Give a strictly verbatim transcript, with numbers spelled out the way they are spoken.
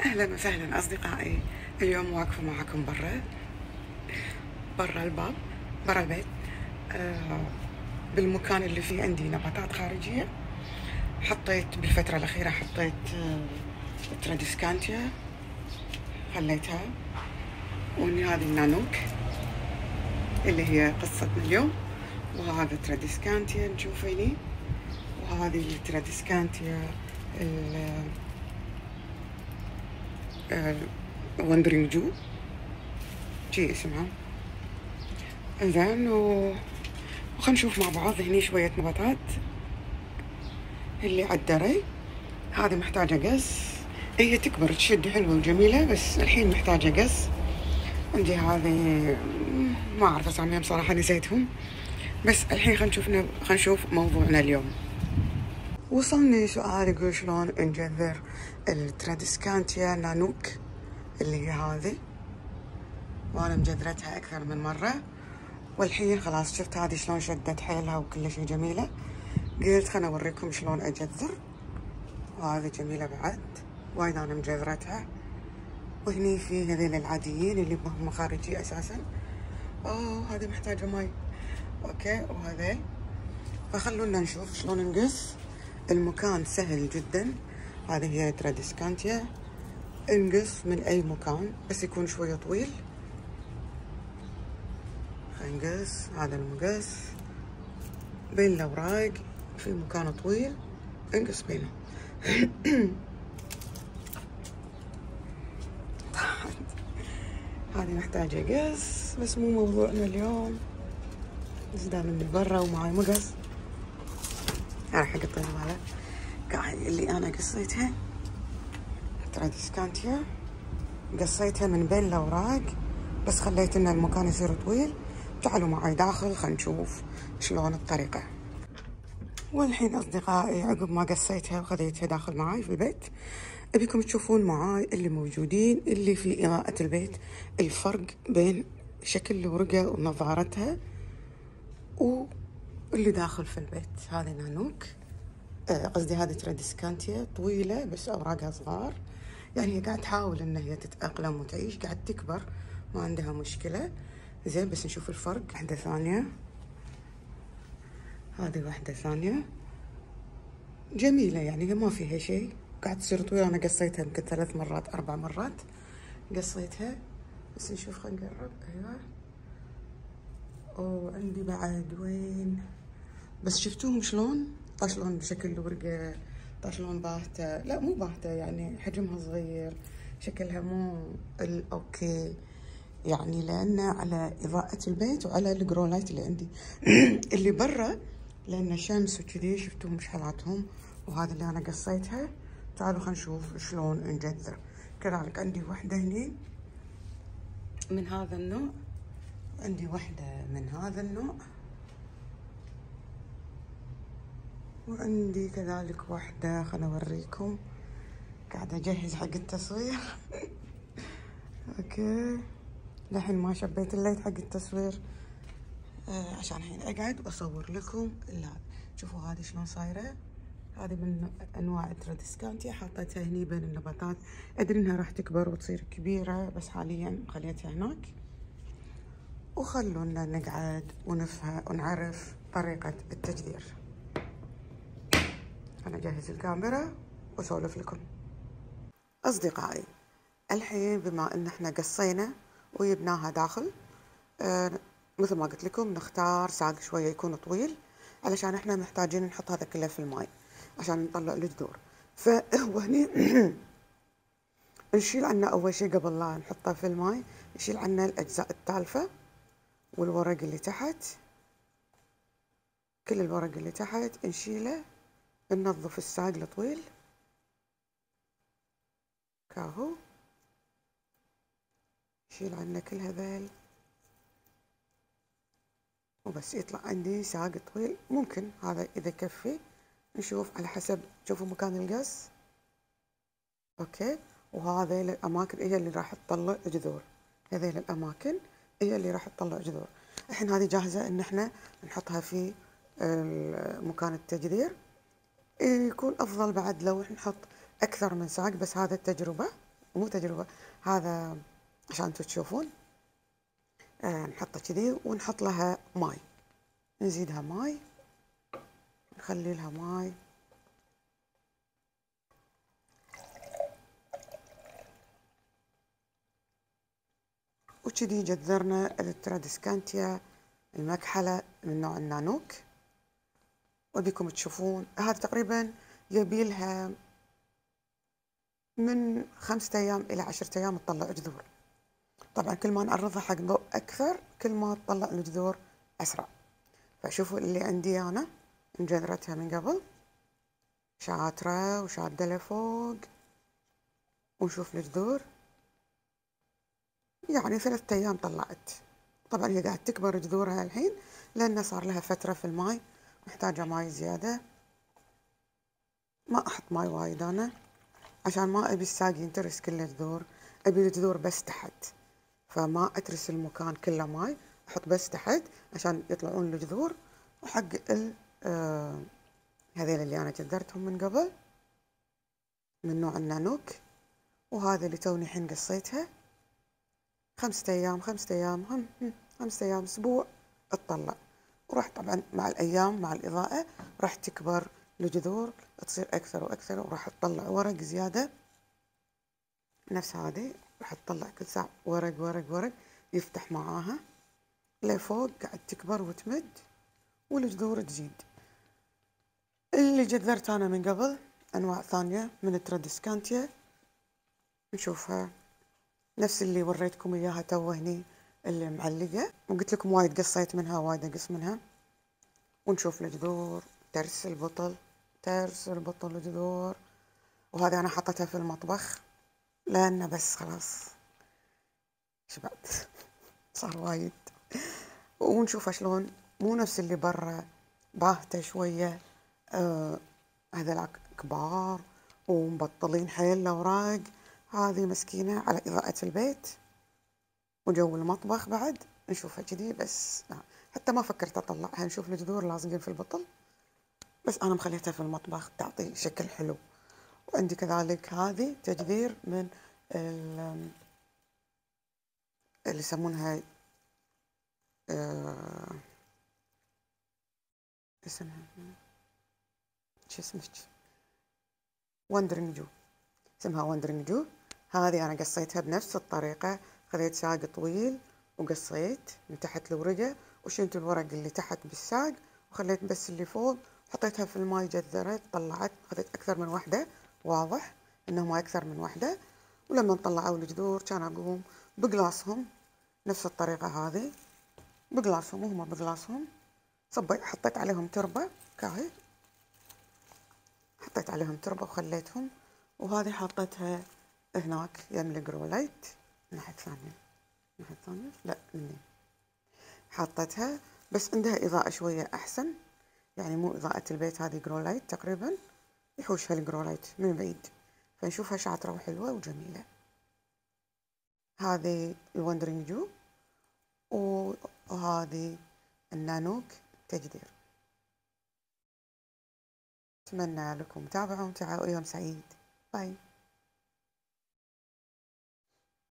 أهلا وسهلا أصدقائي. اليوم واقفة معكم برا برا الباب، برا البيت، آه بالمكان اللي فيه عندي نباتات خارجية. حطيت بالفترة الأخيرة حطيت آه تراديسكانتيا، خليتها، وإني هذه النانوك اللي هي قصتنا اليوم، وهذا تراديسكانتيا نشوفيني، وهذه تراديسكانتيا وندرينج جو جي اسمها. انزين و... وخلينا نشوف مع بعض هني شوية نباتات اللي عالدري. هذه محتاجة قص، هي تكبر تشد حلوة وجميلة، بس الحين محتاجة قص. عندي هذه ما أعرف أساميهم صراحة، نسيتهم. بس الحين خلينا نشوف خلينا نشوف موضوعنا اليوم. وصلني سؤال يقول شلون نجذر التراديسكانتيا نانوك اللي هي هذه، وأنا مجذرتها أكثر من مرة، والحين خلاص شفت هذه شلون شدت حيلها وكل شيء جميلة. قلت خلنا أوريكم شلون أجذر، وهذه جميلة بعد، وايد أنا مجذرتها. وهني في هذيل العاديين اللي هم خارجي أساسا. أوه هذه محتاجة ماي، أوكي. وهذيل، فخلونا نشوف شلون نقص. المكان سهل جدا. هذه هي تراديسكانتيا، انقص من أي مكان بس يكون شوية طويل. نقص هذا المقص بين الأوراق في مكان طويل، انقص بينه. هذه محتاجة قص، بس مو موضوعنا اليوم. بس دام من برا ومعي مقص راح اقطع هذا قاعد اللي انا قصيتها تراديسكانتيا، قصيتها من بين الأوراق بس خليت ان المكان يصير طويل. تعالوا معي داخل خلينا نشوف شلون الطريقة. والحين أصدقائي عقب ما قصيتها وخذيتها داخل معاي في البيت، أبيكم تشوفون معاي اللي موجودين اللي في إضاءة البيت، الفرق بين شكل الورقة ونظارتها واللي داخل في البيت. هذه نانوك، آه قصدي هذه تراديسكانتيا طويلة بس أوراقها صغار، يعني هي قاعد تحاول إن هي تتأقلم وتعيش، قاعد تكبر، ما عندها مشكلة. زين بس نشوف الفرق. واحدة ثانية، هذه واحدة ثانية جميلة، يعني هي ما فيها شيء، قاعد تصير طويلة. أنا قصيتها يمكن ثلاث مرات أربع مرات قصيتها. بس نشوف، خلينا نقرب. أيوة، أوه عندي بعد وين، بس شفتوهم شلون طاشلون بشكل الورقة، طاشلون باهتة، لا مو باهتة، يعني حجمها صغير، شكلها مو الأوكي، يعني لأنه على إضاءة البيت وعلى الجرو لايت اللي عندي. اللي برا لأن شمس وكذي، شفتوهم شحلاتهم. وهذا اللي أنا قصيتها. تعالوا خلينا نشوف شلون نجذر. كذلك عندي واحدة هني من هذا النوع، عندي واحدة من هذا النوع، وعندي كذلك واحدة. خلنا أوريكم، قاعدة أجهز حق التصوير. أوكي، لحين ما شبيت الليت حق التصوير، آه عشان الحين أقعد وأصور لكم. لا شوفوا هذه شلون صايرة. هذه من أنواع التراديسكانتيا، حطيتها هني بين النباتات. أدري إنها راح تكبر وتصير كبيرة، بس حاليا خليتها هناك. وخلونا نقعد ونفهم ونعرف طريقة التجذير. أنا أجهز الكاميرا وأسولف لكم. أصدقائي الحين بما إن إحنا قصينا وجبناها داخل، آه مثل ما قلت لكم نختار ساق شوية يكون طويل، علشان إحنا محتاجين نحط هذا كله في الماء عشان نطلع الجذور. فهو هني نشيل عنا أول شيء قبل لا نحطه في الماء، نشيل عنا الأجزاء التالفة والورق اللي تحت، كل الورق اللي تحت نشيله. ننظف الساق الطويل كاهو، نشيل عنا كل هذيل وبس يطلع عندي ساق طويل. ممكن هذا إذا كفي، نشوف على حسب. شوفوا مكان القص، أوكي. وهذه الأماكن هي اللي راح تطلع جذور، هذيل الأماكن هي اللي راح تطلع جذور. الحين هذه جاهزة إن إحنا نحطها في مكان التجذير. يكون أفضل بعد لو نحط أكثر من ساق، بس هذا التجربة مو تجربة، هذا عشان انتم تشوفون. آه نحطه كذي ونحط لها ماي، نزيدها ماي، نخلي لها ماي، وكذي جذرنا الترادسكانتيا المكحلة من نوع النانوك. وأبيكم تشوفون هذا تقريبا يبيلها من خمسة أيام إلى عشرة أيام تطلع جذور. طبعا كل ما نعرضها حق ضوء أكثر كل ما تطلع الجذور أسرع. فشوفوا اللي عندي أنا مجذرتها من قبل، شاطرة وشادة لفوق، ونشوف الجذور يعني ثلاثة أيام طلعت. طبعا هي قاعد تكبر جذورها الحين لأن صار لها فترة في الماي، محتاجة ماي زيادة. ما أحط ماي وايد أنا عشان ما أبي الساق ينترس كل الجذور، أبي الجذور بس تحت، فما أترس المكان كله ماي، أحط بس تحت عشان يطلعون الجذور. وحق ال آه هذيل اللي أنا جذرتهم من قبل من نوع النانوك، وهذا اللي توني حين قصيتها خمسة أيام خمسة أيام هم هم خمسة أيام أسبوع تطلع. وراح طبعا مع الأيام مع الإضاءة راح تكبر الجذور تصير أكثر وأكثر، وراح تطلع ورق زيادة نفس هذه، راح تطلع كل ساعة ورق ورق ورق يفتح معاها لفوق، قاعد تكبر وتمد والجذور تزيد. اللي جذرت أنا من قبل أنواع ثانية من الترادسكانتيا، نشوفها نفس اللي وريتكم إياها تو هني اللي معلقة، وقلت لكم وايد قصيت منها وايد أقص منها. ونشوف الجذور ترس البطل، ترس البطل الجذور. وهذه أنا حطيتها في المطبخ لأن بس خلاص شبعت صار وايد. ونشوفها شلون مو نفس اللي برا، باهتة شوية. آه هذا كبار ومبطلين حيل الأوراق، هذه مسكينة على إضاءة البيت وجو المطبخ بعد نشوفها كذي بس. لا حتى ما فكرت أطلعها، نشوف الجذور لازقين في البطل، بس أنا مخليتها في المطبخ تعطي شكل حلو. وعندي كذلك هذه تجذير من اللي يسمونها آه اسمها شو اسمه وندرينج جو، اسمها وندرينج جو. هذه أنا قصيتها بنفس الطريقة، خذيت ساق طويل وقصيت من تحت الورقة وشلت الورق اللي تحت بالساق وخليت بس اللي فوق، حطيتها في الماي جذرت طلعت، خذيت أكثر من واحدة، واضح إنهم أكثر من واحدة. ولما طلعوا الجذور كان أقوم بقلاصهم نفس الطريقة هذه، بقلاصهم وهم بقلاصهم صبيت حطيت عليهم تربة كاهي، حطيت عليهم تربة وخليتهم. وهذه حطيتها هناك يم الجرولايت الناحية الثانية، الناحية الثانية لا مني حطيتها، بس عندها إضاءة شوية أحسن، يعني مو إضاءة البيت، هذه جرولايت تقريبا يحوشها الجرولايت من بعيد، فنشوفها شاطرة وحلوة وجميلة. هذه الوندرينج جو وهذه النانوك تجدير. أتمنى لكم متابعة ويوم سعيد. باي.